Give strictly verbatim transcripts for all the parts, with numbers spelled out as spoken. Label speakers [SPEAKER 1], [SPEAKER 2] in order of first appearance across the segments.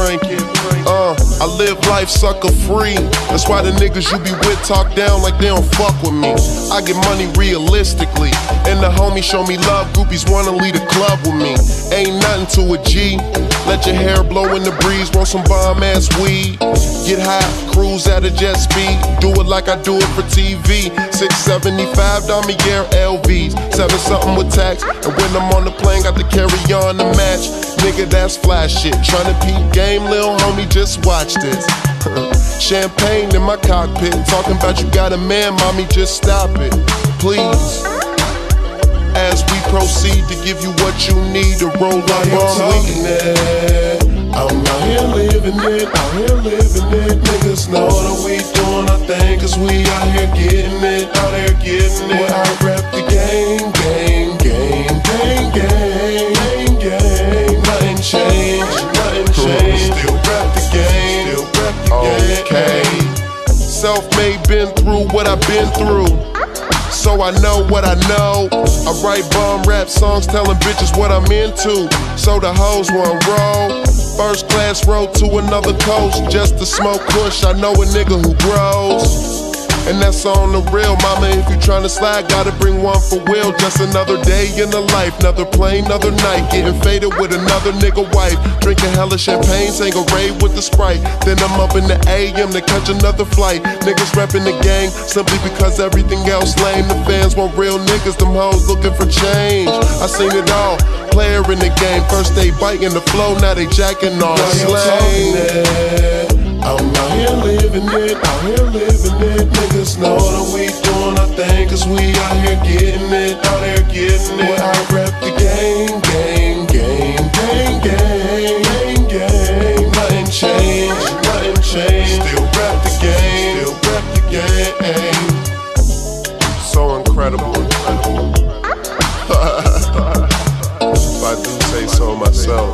[SPEAKER 1] Frankie. Uh, I live life sucker free. That's why the niggas you be with talk down like they don't fuck with me. I get money realistically, and the homies show me love. Groupies wanna lead a club with me. Ain't nothing to a G. Let your hair blow in the breeze. Want some bomb ass weed? Get high, cruise at a jet speed. Do it like I do it for T V. six seventy-five Damier L Vs, seven something with tax. And when I'm on the plane, got to carry on the match. Nigga, that's flash shit. Tryna peep game, lil homie, just watch this. Champagne in my cockpit, talking about you got a man, mommy, just stop it, please. As we proceed to give you what you need to roll up on weed. I'm out here living it, out here living it. Niggas know that we doing our thing, cause we out here getting it, out here getting it. Well, I rep the game, game, game, game, game, game, game. Nothing changed, nothing changed. Still rep the game, still rep the game. Okay. Self-made, been through what I've been through, so I know what I know. I write bomb rap songs telling bitches what I'm into, so the hoes won't roll. First class road to another coast just to smoke kush. I know a nigga who grows, and that's on the real. Mama, if you tryna slide, gotta bring one for Will. Just another day in the life, another plane, another night. Getting faded with another nigga wife. Drinking hella champagne, Tanqueray with the Sprite. Then I'm up in the A M to catch another flight. Niggas reppin' the gang simply because everything else lame. The fans want real niggas, them hoes looking for change. I seen it all, player in the game. First they biting the flow, now they jacking off slang. I'm out here living it, out here living it. Niggas know that we doing our thing, cause we out here getting it, out here getting it. Well, I rep the game, game, game, game, game, game, game. Nothing changed, nothing changed. Still rep the game, still rep the game. So incredible, incredible. If I do say so myself.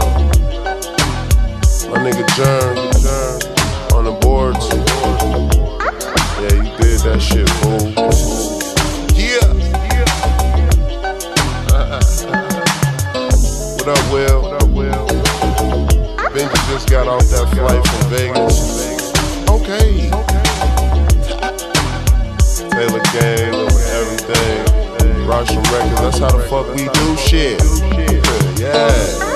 [SPEAKER 1] My nigga Jern, on the boards. Yeah, you did that shit, fool. Yeah. What up, Will? What up, Will? Benji just got off that flight from Vegas. Okay. Taylor Gang, everything. Russian Records, that's how the fuck we do shit. Yeah.